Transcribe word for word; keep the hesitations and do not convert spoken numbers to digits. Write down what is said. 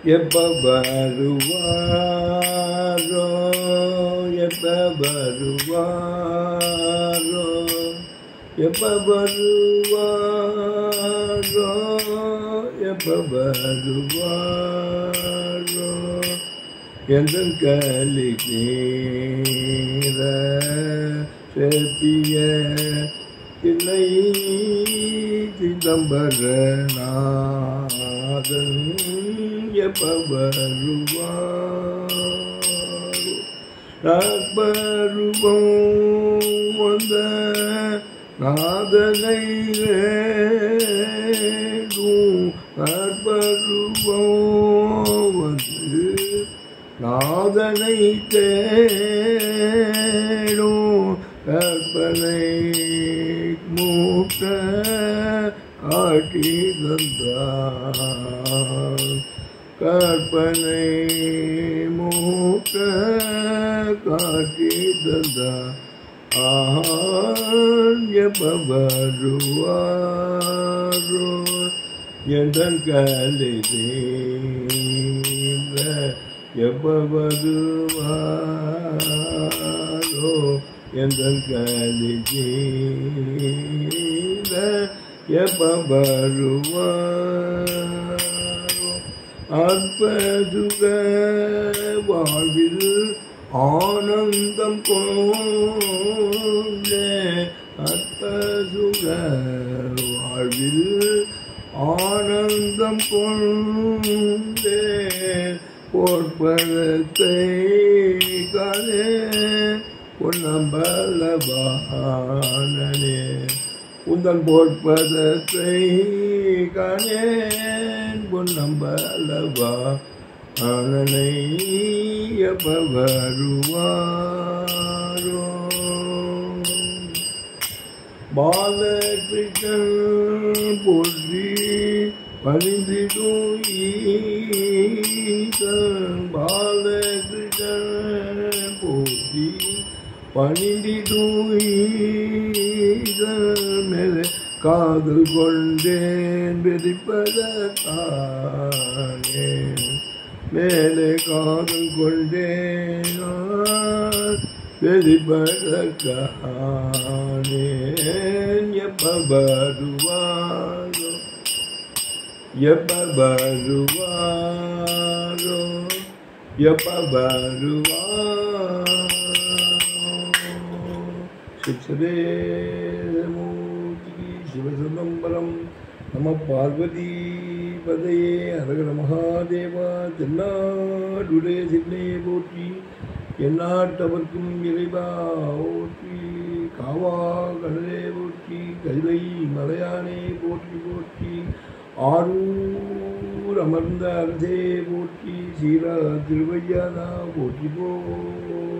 எப்ப வருவாரோ எப்ப வருவாரோ எப்ப வருவாரோ எப்ப வருவாரோ எந்த கலி நீர செப்பிய தில்லை சிதம்பரநாதன் எப்ப வருவாரோ ராக்பருவம் வந்த நாதனை ராக்பருவம் வந்து நாதனை தேடும் கற்பனை மூட்ட காட்டி தந்தார் கற்பனை மூட்ட காட்டி தந்தார் ஆஹான் எப்ப வருவாரோ எந்தன் கலை தீர எப்ப வருவாரோ எந்தன் கலை தீர எப்ப வருவாரோ அற்பதுக வாழ்வில் ஆனந்தம் கொண்டே அற்பதுக வாழ்வில் ஆனந்தம் கொண்டே போர்ப்பதத்தை காணே பொன்னம்பலவானே உந்தன் போர்ப்பதத்தை காணேன் பொன்னம்பலவா ஆனனை எப்ப வருவாரோ பாலகிருஷ்ணன் போற்றி பணிந்திடும் ஈசன் பாலகிருஷ்ணன் போற்றி பணிந்திடும் ஈசன் மேலே காதல் கொண்டேன் வெறிப்பதற்கானே மேலே காதல் கொண்டேன் வெளிப்பதற்கானே எப்ப வருவாரோ எப்ப வருவாரோ எப்ப வருவாரோ சிவசதேமூர்த்தி சிவசிதம்பரம் நம பார்வதி பதையே அரகர மகாதேவா தென்னாடுடைய சின்னையை போற்றி எந்நாட்டவர்க்கும் இறைவா போற்றி காவா கடலே போற்றி கைலை மலையானே போற்றி போற்றி ஆரூர் அமர்ந்த அரசே போற்றி சீரா திருவையானா போற்றி போ